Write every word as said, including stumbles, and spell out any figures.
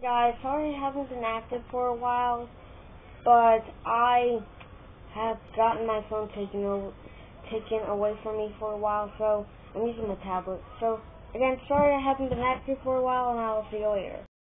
Guys, sorry I haven't been active for a while, but I have gotten my phone taken over, taken away from me for a while, so I'm using my tablet. So, again, sorry I haven't been active for a while, and I will see you later.